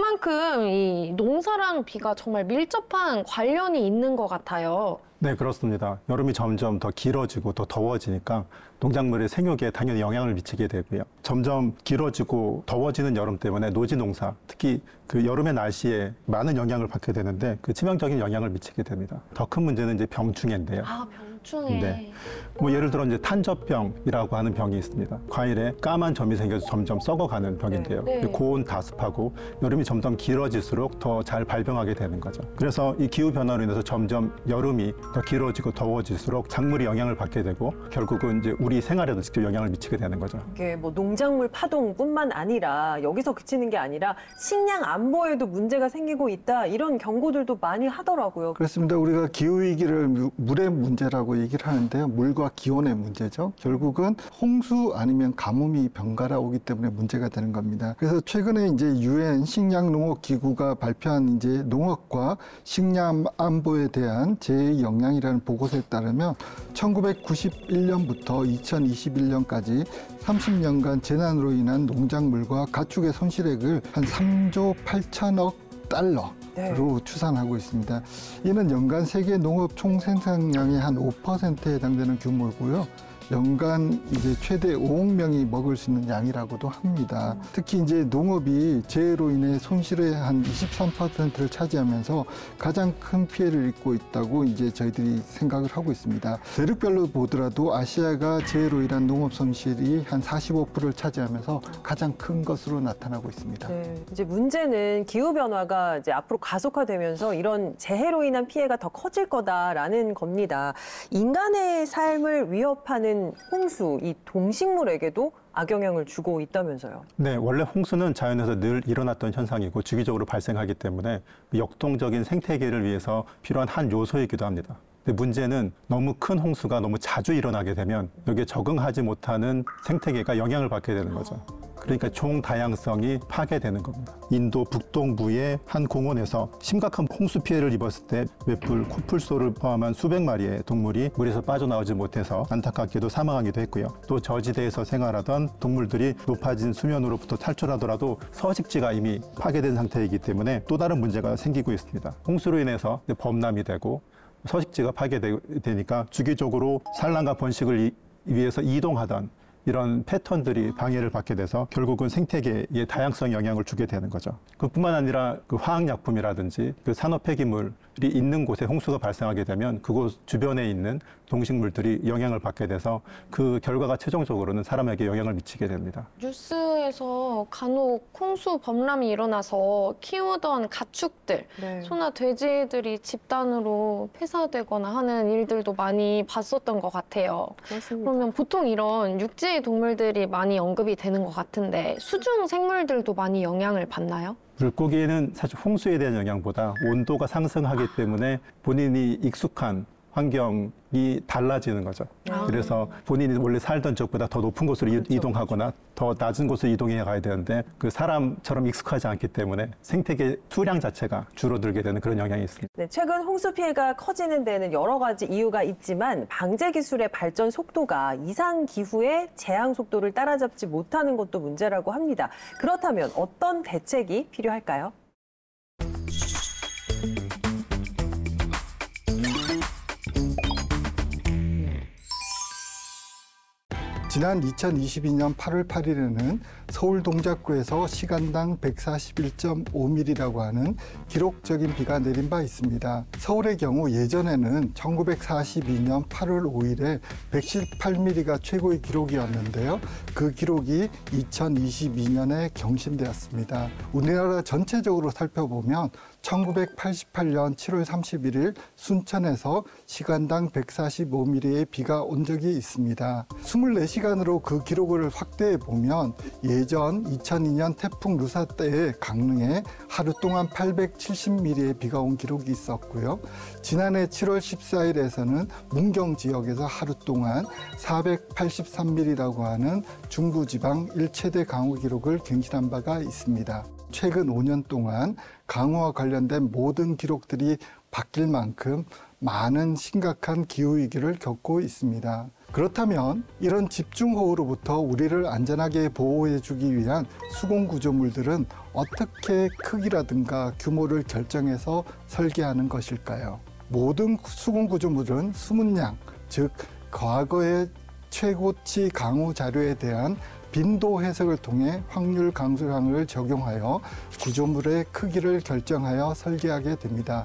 그만큼 이 농사랑 비가 정말 밀접한 관련이 있는 것 같아요. 네, 그렇습니다. 여름이 점점 더 길어지고 더 더워지니까 농작물의 생육에 당연히 영향을 미치게 되고요. 점점 길어지고 더워지는 여름 때문에 노지 농사, 특히 그 여름의 날씨에 많은 영향을 받게 되는데 그 치명적인 영향을 미치게 됩니다. 더 큰 문제는 이제 병충해인데요. 병충해. 네. 예를 들어 이제 탄저병이라고 하는 병이 있습니다. 과일에 까만 점이 생겨서 점점 썩어가는 병인데요. 네. 고온 다습하고 여름이 점점 길어질수록 더 잘 발병하게 되는 거죠. 그래서 이 기후 변화로 인해서 점점 여름이 더 길어지고 더워질수록 작물이 영향을 받게 되고 결국은 이제 우리 생활에도 직접 영향을 미치게 되는 거죠. 이게 농작물 파동뿐만 아니라 여기서 그치는 게 아니라 식량 안보에도 문제가 생기고 있다 이런 경고들도 많이 하더라고요. 그렇습니다. 우리가 기후위기를 물의 문제라고 얘기를 하는데요. 물과 기온의 문제죠. 결국은 홍수 아니면 가뭄이 번갈아 오기 때문에 문제가 되는 겁니다. 그래서 최근에 이제 유엔 식량농업기구가 발표한 이제 농업과 식량 안보에 대한 제2역량이라는 보고서에 따르면 1991년부터 2021년까지 30년간 재난으로 인한 농작물과 가축의 손실액을 한 3조 8천억 달러 로 추산하고 있습니다. 이는 연간 세계 농업 총생산량의 한 5%에 해당되는 규모고요. 연간 이제 최대 5억 명이 먹을 수 있는 양이라고도 합니다. 특히 이제 농업이 재해로 인해 손실의 한 23%를 차지하면서 가장 큰 피해를 입고 있다고 이제 저희들이 생각을 하고 있습니다. 대륙별로 보더라도 아시아가 재해로 인한 농업 손실이 한 45%를 차지하면서 가장 큰 것으로 나타나고 있습니다. 네, 이제 문제는 기후 변화가 이제 앞으로 가속화되면서 이런 재해로 인한 피해가 더 커질 거다라는 겁니다. 인간의 삶을 위협하는 홍수, 이 동식물에게도 악영향을 주고 있다면서요? 네, 원래 홍수는 자연에서 늘 일어났던 현상이고 주기적으로 발생하기 때문에 역동적인 생태계를 위해서 필요한 한 요소이기도 합니다. 근데 문제는 너무 큰 홍수가 너무 자주 일어나게 되면 여기에 적응하지 못하는 생태계가 영향을 받게 되는 거죠. 그러니까 종 다양성이 파괴되는 겁니다. 인도 북동부의 한 공원에서 심각한 홍수 피해를 입었을 때 웹풀, 코뿔소를 포함한 수백 마리의 동물이 물에서 빠져나오지 못해서 안타깝게도 사망하기도 했고요. 또 저지대에서 생활하던 동물들이 높아진 수면으로부터 탈출하더라도 서식지가 이미 파괴된 상태이기 때문에 또 다른 문제가 생기고 있습니다. 홍수로 인해서 범람이 되고 서식지가 파괴되니까 주기적으로 산란과 번식을 위해서 이동하던 이런 패턴들이 방해를 받게 돼서 결국은 생태계에 다양성 영향을 주게 되는 거죠. 그뿐만 아니라 그 화학약품이라든지 그 산업 폐기물 있는 곳에 홍수가 발생하게 되면 그곳 주변에 있는 동식물들이 영향을 받게 돼서 그 결과가 최종적으로는 사람에게 영향을 미치게 됩니다. 뉴스에서 간혹 홍수 범람이 일어나서 키우던 가축들, 네. 소나 돼지들이 집단으로 폐사되거나 하는 일들도 많이 봤었던 것 같아요. 그렇습니다. 그러면 보통 이런 육지 동물들이 많이 언급이 되는 것 같은데 수중 생물들도 많이 영향을 받나요? 물고기는 사실 홍수에 대한 영향보다 온도가 상승하기 때문에 본인이 익숙한 환경이 달라지는 거죠. 그래서 본인이 원래 살던 지역보다 더 높은 곳으로 이동하거나 더 낮은 곳으로 이동해 가야 되는데 그 사람처럼 익숙하지 않기 때문에 생태계 수량 자체가 줄어들게 되는 그런 영향이 있습니다. 네, 최근 홍수 피해가 커지는 데는 여러 가지 이유가 있지만 방제 기술의 발전 속도가 이상 기후의 재앙 속도를 따라잡지 못하는 것도 문제라고 합니다. 그렇다면 어떤 대책이 필요할까요? 지난 2022년 8월 8일에는 서울 동작구에서 시간당 141.5mm라고 하는 기록적인 비가 내린 바 있습니다. 서울의 경우 예전에는 1942년 8월 5일에 118mm가 최고의 기록이었는데요. 그 기록이 2022년에 경신되었습니다. 우리나라 전체적으로 살펴보면 1988년 7월 31일 순천에서 시간당 145mm의 비가 온 적이 있습니다. 24시간으로 그 기록을 확대해 보면 예전 2002년 태풍 루사 때의 강릉에 하루 동안 870mm의 비가 온 기록이 있었고요. 지난해 7월 14일에서는 문경 지역에서 하루 동안 483mm라고 하는 중부지방 1최대 강우 기록을 갱신한 바가 있습니다. 최근 5년 동안 강우와 관련된 모든 기록들이 바뀔 만큼 많은 심각한 기후위기를 겪고 있습니다. 그렇다면 이런 집중호우로부터 우리를 안전하게 보호해주기 위한 수공구조물들은 어떻게 크기라든가 규모를 결정해서 설계하는 것일까요? 모든 수공구조물은 수문양, 즉 과거의 최고치 강우 자료에 대한 빈도 해석을 통해 확률 강수량을 적용하여 구조물의 크기를 결정하여 설계하게 됩니다.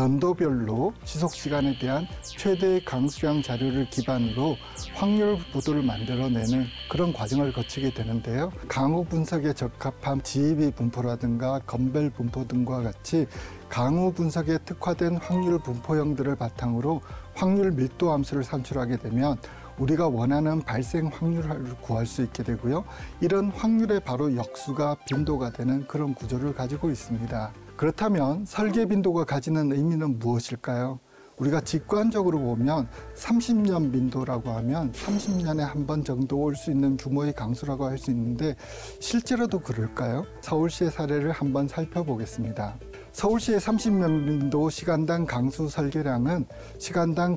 연도별로 지속시간에 대한 최대 강수량 자료를 기반으로 확률 보도를 만들어내는 그런 과정을 거치게 되는데요. 강우 분석에 적합한 지휘비 분포라든가 건벨 분포 등과 같이 강우 분석에 특화된 확률 분포형들을 바탕으로 확률 밀도 함수를 산출하게 되면 우리가 원하는 발생 확률을 구할 수 있게 되고요. 이런 확률의 바로 역수가 빈도가 되는 그런 구조를 가지고 있습니다. 그렇다면 설계 빈도가 가지는 의미는 무엇일까요? 우리가 직관적으로 보면 30년 빈도라고 하면 30년에 한 번 정도 올 수 있는 규모의 강수라고 할 수 있는데 실제로도 그럴까요? 서울시의 사례를 한번 살펴보겠습니다. 서울시의 30년 빈도 시간당 강수 설계량은 시간당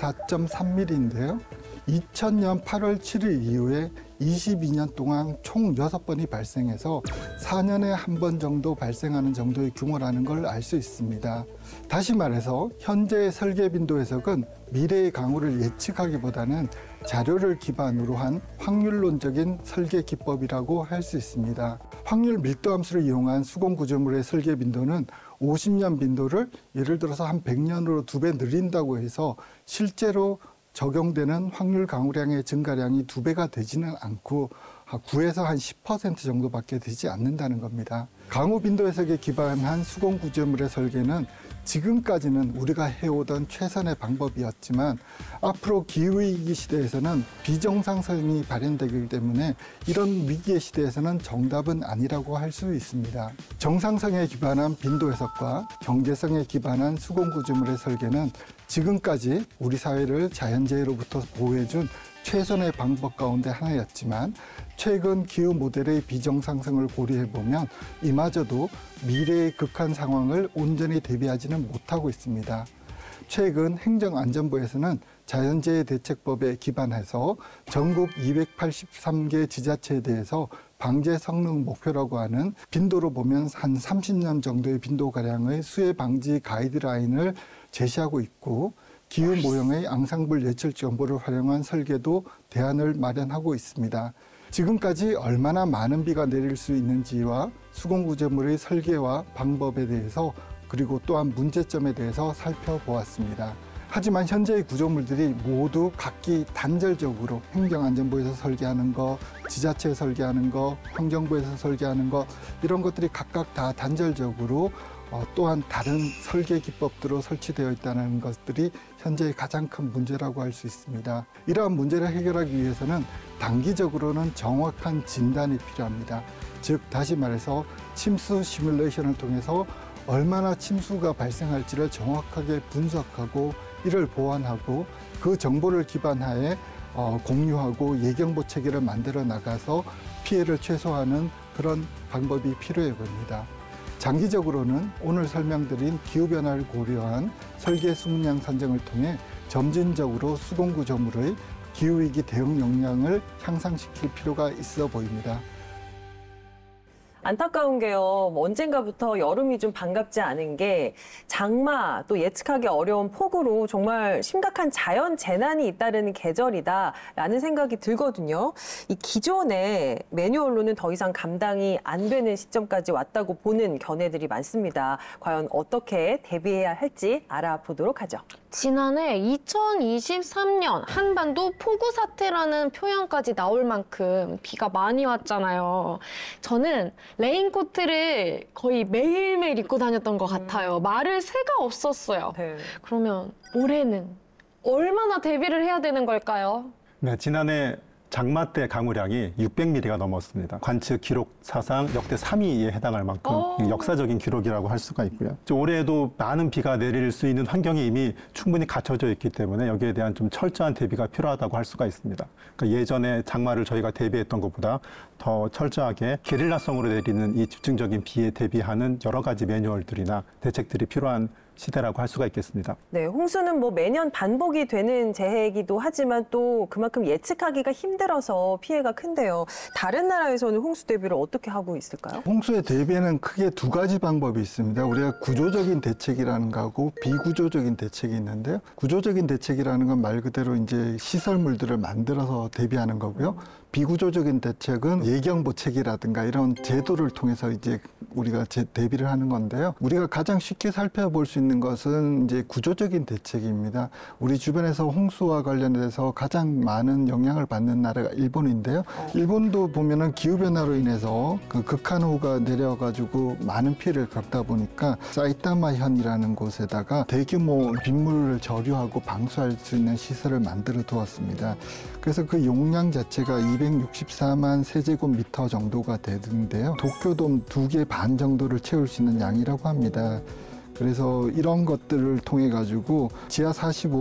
94.3mm인데요. 2000년 8월 7일 이후에 22년 동안 총 6번이 발생해서 4년에 한 번 정도 발생하는 정도의 규모라는 걸 알 수 있습니다. 다시 말해서 현재의 설계 빈도 해석은 미래의 강우를 예측하기보다는 자료를 기반으로 한 확률론적인 설계 기법이라고 할 수 있습니다. 확률 밀도 함수를 이용한 수공 구조물의 설계 빈도는 50년 빈도를 예를 들어서 한 100년으로 2배 늘린다고 해서 실제로 적용되는 확률 강우량의 증가량이 2배가 되지는 않고 9에서 한 10% 정도밖에 되지 않는다는 겁니다. 강우 빈도 해석에 기반한 수공 구조물의 설계는 지금까지는 우리가 해오던 최선의 방법이었지만 앞으로 기후위기 시대에서는 비정상성이 발현되기 때문에 이런 위기의 시대에서는 정답은 아니라고 할 수 있습니다. 정상성에 기반한 빈도 해석과 경제성에 기반한 수공 구조물의 설계는 지금까지 우리 사회를 자연재해로부터 보호해준 최선의 방법 가운데 하나였지만 최근 기후 모델의 비정상성을 고려해보면 이마저도 미래의 극한 상황을 온전히 대비하지는 못하고 있습니다. 최근 행정안전부에서는 자연재해 대책법에 기반해서 전국 283개 지자체에 대해서 방제 성능 목표라고 하는 빈도로 보면 한 30년 정도의 빈도가량의 수해 방지 가이드라인을 제시하고 있고 기후 모형의 앙상블 예측 정보를 활용한 설계도 대안을 마련하고 있습니다. 지금까지 얼마나 많은 비가 내릴 수 있는지와 수공구조물의 설계와 방법에 대해서 그리고 또한 문제점에 대해서 살펴보았습니다. 하지만 현재의 구조물들이 모두 각기 단절적으로 행정안전부에서 설계하는 거, 지자체에 설계하는 거, 환경부에서 설계하는 거 이런 것들이 각각 다 단절적으로 또한 다른 설계 기법들로 설치되어 있다는 것들이 현재의 가장 큰 문제라고 할 수 있습니다. 이러한 문제를 해결하기 위해서는 단기적으로는 정확한 진단이 필요합니다. 즉 다시 말해서 침수 시뮬레이션을 통해서 얼마나 침수가 발생할지를 정확하게 분석하고 이를 보완하고 그 정보를 기반하에 공유하고 예경보 체계를 만들어 나가서 피해를 최소화하는 그런 방법이 필요해 보입니다. 장기적으로는 오늘 설명드린 기후변화를 고려한 설계 수문양 선정을 통해 점진적으로 수공구조물의 기후위기 대응 역량을 향상시킬 필요가 있어 보입니다. 안타까운 게요. 언젠가부터 여름이 좀 반갑지 않은 게 장마 또 예측하기 어려운 폭우로 정말 심각한 자연 재난이 잇따르는 계절이다라는 생각이 들거든요. 이 기존의 매뉴얼로는 더 이상 감당이 안 되는 시점까지 왔다고 보는 견해들이 많습니다. 과연 어떻게 대비해야 할지 알아보도록 하죠. 지난해 2023년 한반도 폭우 사태라는 표현까지 나올 만큼 비가 많이 왔잖아요. 저는 레인코트를 거의 매일매일 입고 다녔던 것 같아요. 마를 새가 없었어요. 네. 그러면 올해는 얼마나 대비를 해야 되는 걸까요? 네, 지난해 장마 때 강우량이 600mm가 넘었습니다. 관측 기록 사상 역대 3위에 해당할 만큼 역사적인 기록이라고 할 수가 있고요. 올해에도 많은 비가 내릴 수 있는 환경이 이미 충분히 갖춰져 있기 때문에 여기에 대한 좀 철저한 대비가 필요하다고 할 수가 있습니다. 그러니까 예전에 장마를 저희가 대비했던 것보다 더 철저하게 게릴라성으로 내리는 이 집중적인 비에 대비하는 여러 가지 매뉴얼들이나 대책들이 필요한 시대라고 할 수가 있겠습니다. 네, 홍수는 뭐 매년 반복이 되는 재해이기도 하지만 또 그만큼 예측하기가 힘들어서 피해가 큰데요. 다른 나라에서는 홍수 대비를 어떻게 하고 있을까요? 홍수에 대비에는 크게 두 가지 방법이 있습니다. 우리가 구조적인 대책이라는 거하고 비구조적인 대책이 있는데요. 구조적인 대책이라는 건 말 그대로 이제 시설물들을 만들어서 대비하는 거고요. 비구조적인 대책은 예경보책이라든가 이런 제도를 통해서 이제 우리가 대비를 하는 건데요. 우리가 가장 쉽게 살펴볼 수 있는 것은 이제 구조적인 대책입니다. 우리 주변에서 홍수와 관련해서 가장 많은 영향을 받는 나라가 일본인데요. 일본도 보면은 기후변화로 인해서 그 극한호우가 내려가지고 많은 피해를 겪다 보니까 사이타마현이라는 곳에다가 대규모 빗물을 저류하고 방수할 수 있는 시설을 만들어 두었습니다. 그래서 그 용량 자체가 264만 세제곱미터 정도가 되는데요. 도쿄돔 2개 반 정도를 채울 수 있는 양이라고 합니다. 그래서 이런 것들을 통해 가지고 지하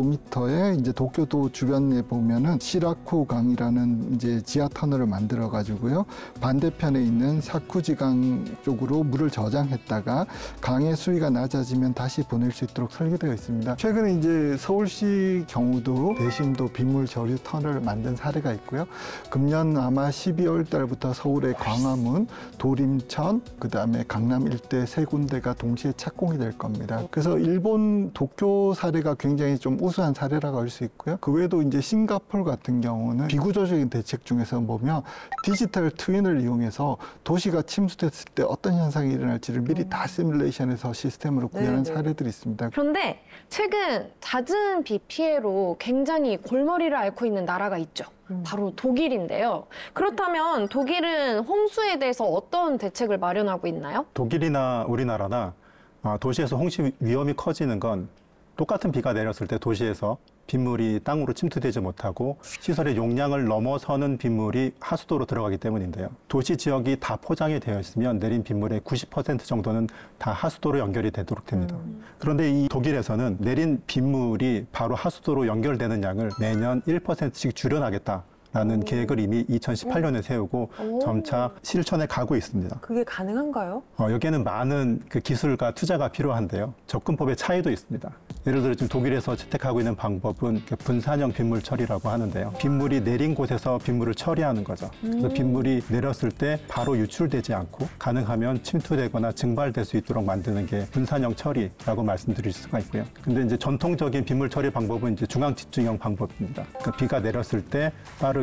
45m에 이제 도쿄도 주변에 보면은 시라쿠 강이라는 이제 지하 터널을 만들어 가지고요. 반대편에 있는 사쿠지강 쪽으로 물을 저장했다가 강의 수위가 낮아지면 다시 보낼 수 있도록 설계되어 있습니다. 최근에 이제 서울시 경우도 대심도 빗물 저류 터널을 만든 사례가 있고요. 금년 아마 12월 달부터 서울의 광화문, 도림천, 그다음에 강남 일대 세 군데가 동시에 착공이 될 겁니다. 그래서 일본 도쿄 사례가 굉장히 좀 우수한 사례라고 할 수 있고요. 그 외에도 이제 싱가포르 같은 경우는 비구조적인 대책 중에서 보면 디지털 트윈을 이용해서 도시가 침수됐을 때 어떤 현상이 일어날지를 미리 다 시뮬레이션해서 시스템으로 구현한 사례들이 있습니다. 그런데 최근 잦은 비 피해로 굉장히 골머리를 앓고 있는 나라가 있죠. 바로 독일인데요. 그렇다면 독일은 홍수에 대해서 어떤 대책을 마련하고 있나요? 독일이나 우리나라나 도시에서 홍수 위험이 커지는 건 똑같은 비가 내렸을 때 도시에서 빗물이 땅으로 침투되지 못하고 시설의 용량을 넘어서는 빗물이 하수도로 들어가기 때문인데요. 도시 지역이 다 포장이 되어 있으면 내린 빗물의 90% 정도는 다 하수도로 연결이 되도록 됩니다. 그런데 이 독일에서는 내린 빗물이 바로 하수도로 연결되는 양을 매년 1%씩 줄여나겠다. 라는 계획을 이미 2018년에 세우고 점차 실천해 가고 있습니다. 그게 가능한가요? 여기에는 많은 그 기술과 투자가 필요한데요. 접근법의 차이도 있습니다. 예를 들어 지금 독일에서 채택하고 있는 방법은 분산형 빗물 처리라고 하는데요. 빗물이 내린 곳에서 빗물을 처리하는 거죠. 그래서 빗물이 내렸을 때 바로 유출되지 않고 가능하면 침투되거나 증발될 수 있도록 만드는 게 분산형 처리라고 말씀드릴 수가 있고요. 근데 이제 전통적인 빗물 처리 방법은 이제 중앙 집중형 방법입니다. 그러니까 비가 내렸을 때 빠르게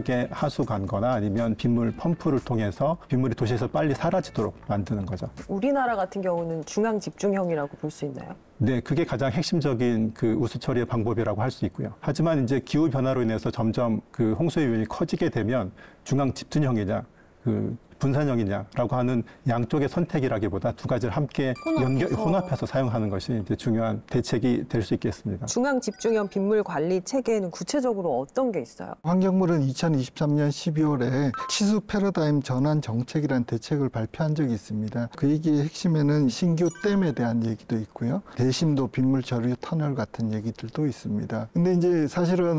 지역에 하수 간거나 아니면 빗물 펌프를 통해서 빗물이 도시에서 빨리 사라지도록 만드는 거죠. 우리나라 같은 경우는 중앙 집중형이라고 볼 수 있나요? 네, 그게 가장 핵심적인 그 우수 처리의 방법이라고 할 수 있고요. 하지만 이제 기후 변화로 인해서 점점 그 홍수의 요인이 커지게 되면 중앙 집중형이냐, 그 분산형이냐라고 하는 양쪽의 선택이라기보다 두 가지를 함께 혼합해서 사용하는 것이 이제 중요한 대책이 될 수 있겠습니다. 중앙 집중형 빗물 관리 체계는 구체적으로 어떤 게 있어요? 환경부는 2023년 12월에 치수 패러다임 전환 정책이라는 대책을 발표한 적이 있습니다. 그 얘기의 핵심에는 신규 댐에 대한 얘기도 있고요. 대심도 빗물 저류 터널 같은 얘기들도 있습니다. 근데 이제 사실은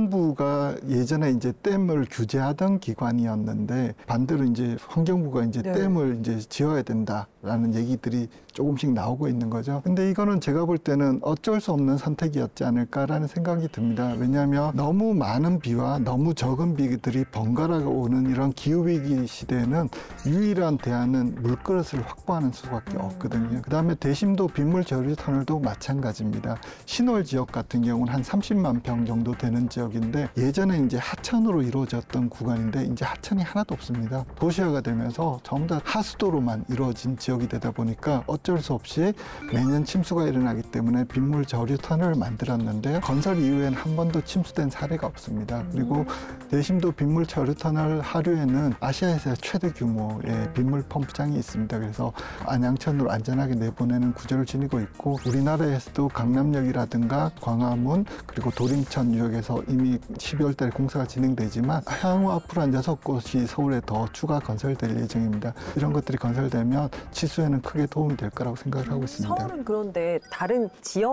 환경부가 예전에 이제 댐을 규제하던 기관이었는데 반대로 이제 환경부가 이제 네. 댐을 이제 지어야 된다라는 얘기들이 조금씩 나오고 있는 거죠. 근데 이거는 제가 볼 때는 어쩔 수 없는 선택이었지 않을까라는 생각이 듭니다. 왜냐하면 너무 많은 비와 너무 적은 비들이 번갈아 오는 이런 기후위기 시대에는 유일한 대안은 물그릇을 확보하는 수밖에 없거든요. 그다음에 대심도 빗물 저류 터널도 마찬가지입니다. 신월 지역 같은 경우는 한 30만 평 정도 되는 지역인데 예전에 이제 하천으로 이루어졌던 구간인데 이제 하천이 하나도 없습니다. 도시화가 되면서 전부 다 하수도로만 이루어진 지역이 되다 보니까 어쩔 수 없이 매년 침수가 일어나기 때문에 빗물 저류 터널을 만들었는데 건설 이후에는 한 번도 침수된 사례가 없습니다. 그리고 대심도 빗물 저류 터널 하류에는 아시아에서 최대 규모의 빗물 펌프장이 있습니다. 그래서 안양천으로 안전하게 내보내는 구조를 지니고 있고 우리나라에서도 강남역이라든가 광화문 그리고 도림천 유역에서 이미 12월 달에 공사가 진행되지만 향후 앞으로 한 6곳이 서울에 더 추가 건설될 예정입니다. 이런 것들이 건설되면 치수에는 크게 도움이 될 거라고 생각을 하고 있습니다. 서울은 그런데 다른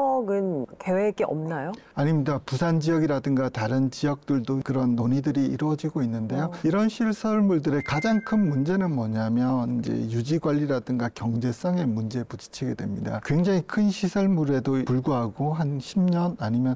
지역은 계획이 없나요? 아닙니다. 부산 지역이라든가 다른 지역들도 그런 논의들이 이루어지고 있는데요. 이런 시설물들의 가장 큰 문제는 뭐냐면 이제 유지 관리라든가 경제성의 문제에 부딪히게 됩니다. 굉장히 큰 시설물에도 불구하고 한 10년 아니면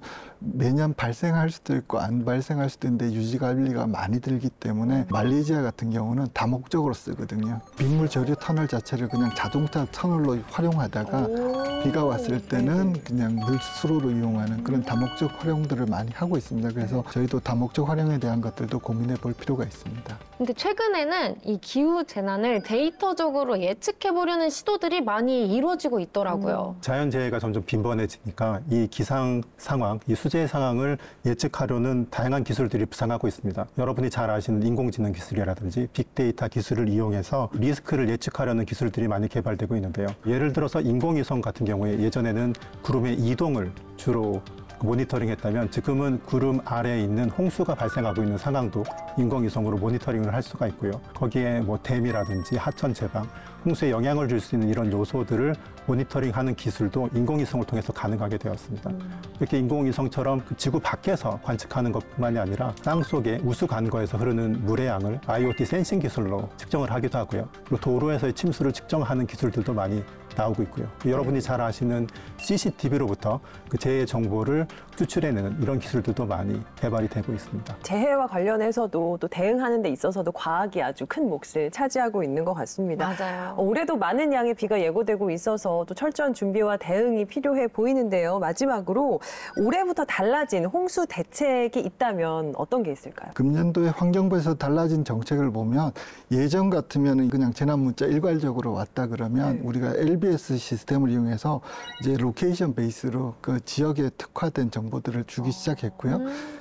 매년 발생할 수도 있고 안 발생할 수도 있는데 유지 관리가 많이 들기 때문에 말레이시아 같은 경우는 다목적으로 쓰거든요. 빗물 저류 터널 자체를 그냥 자동차 터널로 활용하다가 비가 왔을 때는 그냥 물수로로 이용하는 그런 다목적 활용들을 많이 하고 있습니다. 그래서 저희도 다목적 활용에 대한 것들도 고민해 볼 필요가 있습니다. 근데 최근에는 이 기후 재난을 데이터적으로 예측해 보려는 시도들이 많이 이루어지고 있더라고요. 자연재해가 점점 빈번해지니까 이 기상 상황, 이 수재 상황을 예측하려는 다양한 기술들이 부상하고 있습니다. 여러분이 잘 아시는 인공지능 기술이라든지 빅데이터 기술을 이용해서 리스크를 예측하려는 기술들이 많이 개발되고 있는데요. 예를 들어서 인공위성 같은 경우에 예전에는 구름의 이동을 주로 모니터링했다면 지금은 구름 아래에 있는 홍수가 발생하고 있는 상황도 인공위성으로 모니터링을 할 수가 있고요. 거기에 뭐 댐이라든지 하천 제방, 홍수에 영향을 줄 수 있는 이런 요소들을 모니터링하는 기술도 인공위성을 통해서 가능하게 되었습니다. 이렇게 인공위성처럼 그 지구 밖에서 관측하는 것뿐만이 아니라 땅속에 우수 간거에서 흐르는 물의 양을 IoT 센싱 기술로 측정을 하기도 하고요. 그리고 도로에서의 침수를 측정하는 기술들도 많이 나오고 있고요. 여러분이 잘 아시는 CCTV로부터 그 재해 정보를 추출해내는 이런 기술들도 많이 개발이 되고 있습니다. 재해와 관련해서도 또 대응하는 데 있어서도 과학이 아주 큰 몫을 차지하고 있는 것 같습니다. 맞아요. 올해도 많은 양의 비가 예고되고 있어서 또 철저한 준비와 대응이 필요해 보이는데요. 마지막으로 올해부터 달라진 홍수 대책이 있다면 어떤 게 있을까요? 금년도에 환경부에서 달라진 정책을 보면 예전 같으면 그냥 재난 문자 일괄적으로 왔다 그러면 우리가 LBS 시스템을 이용해서 이제 로케이션 베이스로 그 지역에 특화된 정보들을 주기 시작했고요.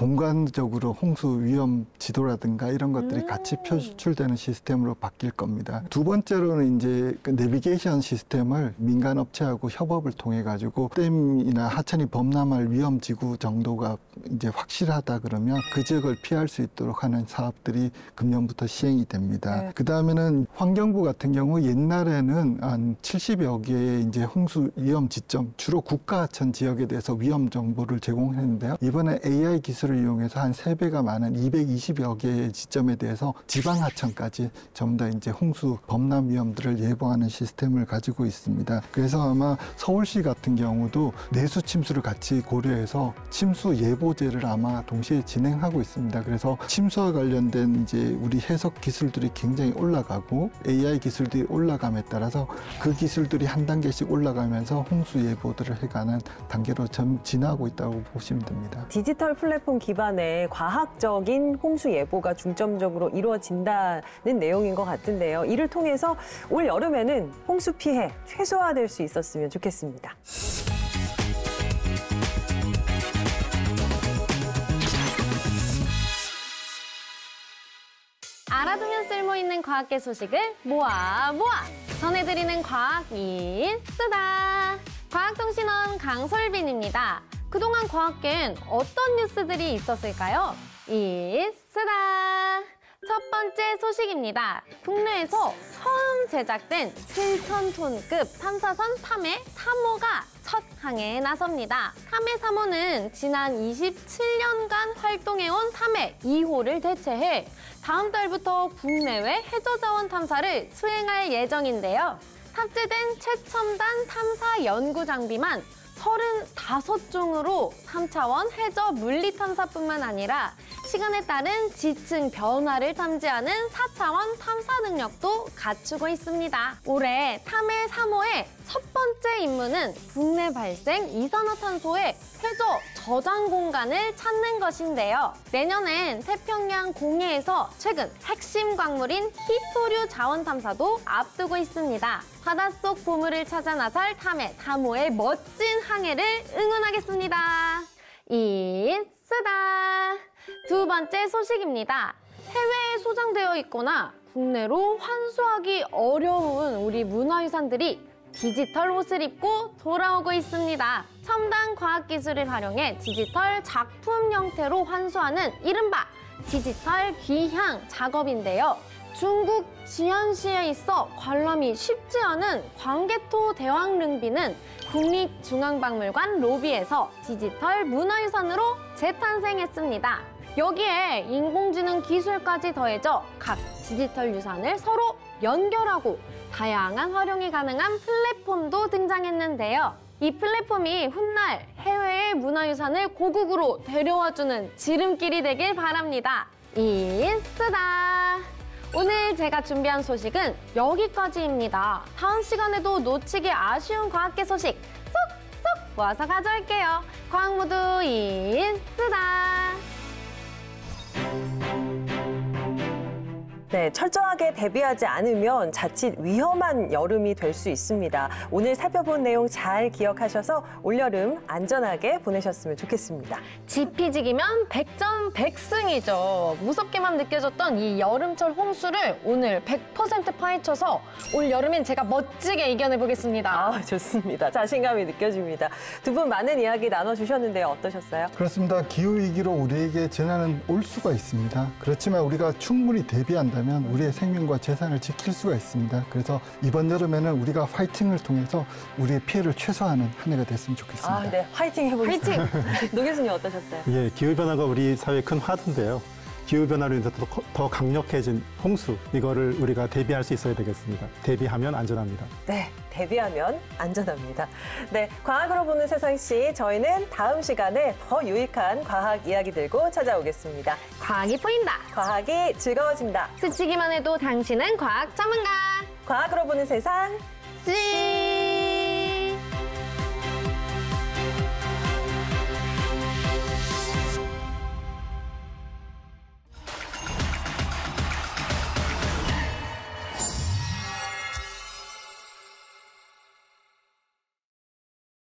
공간적으로 홍수 위험 지도라든가 이런 것들이 같이 표출되는 시스템으로 바뀔 겁니다. 두 번째로는 이제 그 내비게이션 시스템을 민간 업체하고 협업을 통해 가지고 댐이나 하천이 범람할 위험 지구 정도가 이제 확실하다 그러면 그 지역을 피할 수 있도록 하는 사업들이 금년부터 시행이 됩니다. 그 다음에는 환경부 같은 경우 옛날에는 한 70여 개의 이제 홍수 위험 지점, 주로 국가하천 지역에 대해서 위험 정보를 제공했는데요. 이번에 AI 기술을 이용해서 한 3배가 많은 220여 개의 지점에 대해서 지방하천까지 전부 다 이제 홍수 범람 위험들을 예방하는 시스템을 가지고 있습니다. 그래서 아마 서울시 같은 경우도 내수 침수를 같이 고려해서 침수 예보제를 아마 동시에 진행하고 있습니다. 그래서 침수와 관련된 이제 우리 해석 기술들이 굉장히 올라가고 AI 기술들이 올라감에 따라서 그 기술들이 기술이 한 단계씩 올라가면서 홍수 예보들을 해가는 단계로 진화하고 있다고 보시면 됩니다. 디지털 플랫폼 기반의 과학적인 홍수 예보가 중점적으로 이루어진다는 내용인 것 같은데요. 이를 통해서 올 여름에는 홍수 피해 최소화될 수 있었으면 좋겠습니다. 알아두면 쓸모있는 과학계 소식을 모아 전해드리는 과학 이쓰다. 과학통신원 강솔빈입니다. 그동안 과학계엔 어떤 뉴스들이 있었을까요? 이쓰다. 첫 번째 소식입니다. 국내에서 처음 제작된 7,000톤급 탐사선 탐해 3호가 첫 항해에 나섭니다. 탐해 3호는 지난 27년간 활동해온 탐해 2호를 대체해 다음 달부터 국내외 해저자원 탐사를 수행할 예정인데요. 탑재된 최첨단 탐사 연구 장비만 35종으로 3차원 해저 물리 탐사뿐만 아니라 시간에 따른 지층 변화를 탐지하는 4차원 탐사 능력도 갖추고 있습니다. 올해 탐해 3호의 첫 번째 임무는 국내 발생 이산화탄소의 해저 저장 공간을 찾는 것인데요. 내년엔 태평양 공해에서 최근 핵심 광물인 희토류 자원 탐사도 앞두고 있습니다. 바닷속 보물을 찾아 나설 탐해 3호의 멋진 항해를 응원하겠습니다. 이쓰다. 두 번째 소식입니다. 해외에 소장되어 있거나 국내로 환수하기 어려운 우리 문화유산들이 디지털 옷을 입고 돌아오고 있습니다. 첨단 과학기술을 활용해 디지털 작품 형태로 환수하는 이른바 디지털 귀향 작업인데요. 중국 지안시에 있어 관람이 쉽지 않은 광개토 대왕릉비는 국립중앙박물관 로비에서 디지털 문화유산으로 재탄생했습니다. 여기에 인공지능 기술까지 더해져 각 디지털 유산을 서로 연결하고 다양한 활용이 가능한 플랫폼도 등장했는데요. 이 플랫폼이 훗날 해외의 문화유산을 고국으로 데려와주는 지름길이 되길 바랍니다. 이쓰다. 오늘 제가 준비한 소식은 여기까지입니다. 다음 시간에도 놓치기 아쉬운 과학계 소식 쏙쏙 모아서 가져올게요. 과학모두 이쓰다. 네, 철저하게 대비하지 않으면 자칫 위험한 여름이 될 수 있습니다. 오늘 살펴본 내용 잘 기억하셔서 올여름 안전하게 보내셨으면 좋겠습니다. 지피지기면 백전백승이죠. 무섭게만 느껴졌던 이 여름철 홍수를 오늘 100% 파헤쳐서 올 여름엔 제가 멋지게 이겨내보겠습니다. 아, 좋습니다. 자신감이 느껴집니다. 두 분 많은 이야기 나눠주셨는데요. 어떠셨어요? 그렇습니다. 기후위기로 우리에게 재난은 올 수가 있습니다. 그렇지만 우리가 충분히 대비한다면 우리의 생명과 재산을 지킬 수가 있습니다. 그래서 이번 여름에는 우리가 파이팅을 통해서 우리의 피해를 최소화하는 한 해가 됐으면 좋겠습니다. 아, 네. 화이팅 해보겠습니다. 노 교수님 어떠셨어요? 예, 기후변화가 우리 사회의 큰 화두인데요. 기후변화로 인해서 더 강력해진 홍수, 이거를 우리가 대비할 수 있어야 되겠습니다. 대비하면 안전합니다. 네, 대비하면 안전합니다. 네, 과학으로 보는 세상시 저희는 다음 시간에 더 유익한 과학 이야기 들고 찾아오겠습니다. 과학이 보인다. 과학이 즐거워진다. 스치기만 해도 당신은 과학 전문가. 과학으로 보는 세상 씨.